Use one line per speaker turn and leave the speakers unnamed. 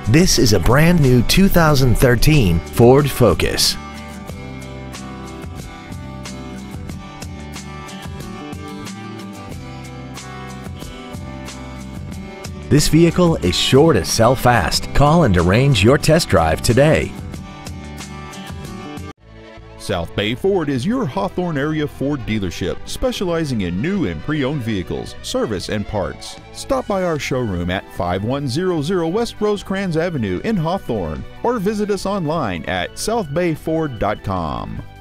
This is a brand new 2013 Ford Focus. This vehicle is sure to sell fast. Call and arrange your test drive today.
South Bay Ford is your Hawthorne area Ford dealership, specializing in new and pre-owned vehicles, service, and parts. Stop by our showroom at 5100 West Rosecrans Avenue in Hawthorne, or visit us online at southbayford.com.